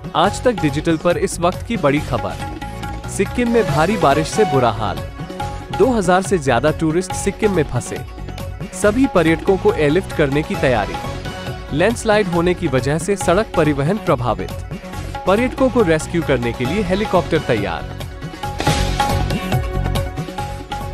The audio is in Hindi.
आज तक डिजिटल पर इस वक्त की बड़ी खबर। सिक्किम में भारी बारिश से बुरा हाल। 2000 से ज्यादा टूरिस्ट सिक्किम में फंसे। सभी पर्यटकों को एयरलिफ्ट करने की तैयारी। लैंडस्लाइड होने की वजह से सड़क परिवहन प्रभावित। पर्यटकों को रेस्क्यू करने के लिए हेलीकॉप्टर तैयार।